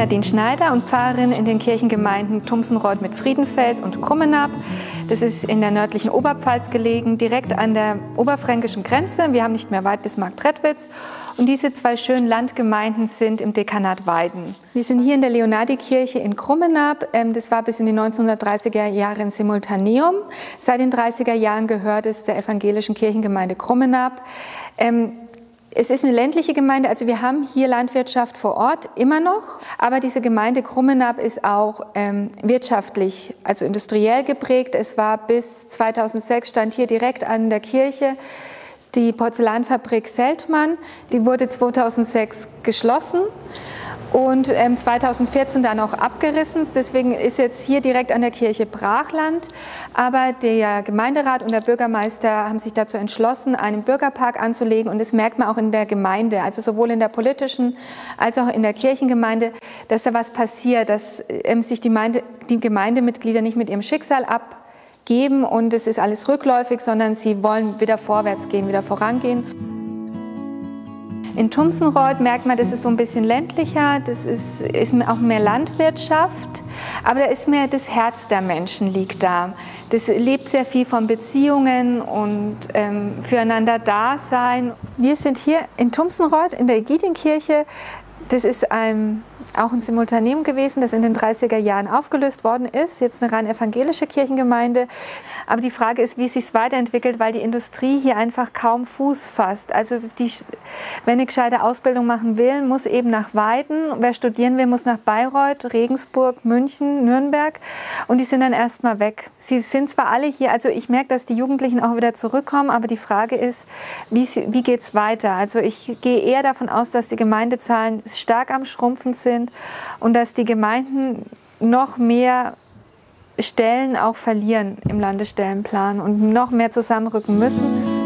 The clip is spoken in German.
Nadine Schneider und Pfarrerin in den Kirchengemeinden Thumsenreuth mit Friedenfels und Krummenab. Das ist in der nördlichen Oberpfalz gelegen, direkt an der oberfränkischen Grenze. Wir haben nicht mehr weit bis Marktredwitz. Und diese zwei schönen Landgemeinden sind im Dekanat Weiden. Wir sind hier in der Leonardikirche in Krummenab. Das war bis in die 1930er Jahre ein Simultaneum. Seit den 30er Jahren gehört es der evangelischen Kirchengemeinde Krummenab. Es ist eine ländliche Gemeinde, also wir haben hier Landwirtschaft vor Ort immer noch, aber diese Gemeinde Krummenab ist auch wirtschaftlich, also industriell geprägt. Es war bis 2006, stand hier direkt an der Kirche die Porzellanfabrik Seltmann, die wurde 2006 geschlossen und 2014 dann auch abgerissen. Deswegen ist jetzt hier direkt an der Kirche Brachland. Aber der Gemeinderat und der Bürgermeister haben sich dazu entschlossen, einen Bürgerpark anzulegen. Und das merkt man auch in der Gemeinde, also sowohl in der politischen als auch in der Kirchengemeinde, dass da was passiert, dass sich die Gemeindemitglieder nicht mit ihrem Schicksal abgeben und es ist alles rückläufig, sondern sie wollen wieder vorwärts gehen, wieder vorangehen. In Thumsenreuth merkt man, das ist so ein bisschen ländlicher, das ist auch mehr Landwirtschaft, aber da ist mehr das Herz der Menschen liegt da. Das lebt sehr viel von Beziehungen und füreinander Dasein. Wir sind hier in Thumsenreuth in der Ägidienkirche. Das ist auch ein Simultaneum gewesen, das in den 30er Jahren aufgelöst worden ist. Jetzt eine rein evangelische Kirchengemeinde. Aber die Frage ist, wie es sich weiterentwickelt, weil die Industrie hier einfach kaum Fuß fasst. Also wenn eine gescheite Ausbildung machen will, muss eben nach Weiden. Wer studieren will, muss nach Bayreuth, Regensburg, München, Nürnberg. Und die sind dann erstmal weg. Sie sind zwar alle hier, also ich merke, dass die Jugendlichen auch wieder zurückkommen, aber die Frage ist, wie geht es weiter? Also ich gehe eher davon aus, dass die Gemeindezahlen stark am Schrumpfen sind und dass die Gemeinden noch mehr Stellen auch verlieren im Landesstellenplan und noch mehr zusammenrücken müssen.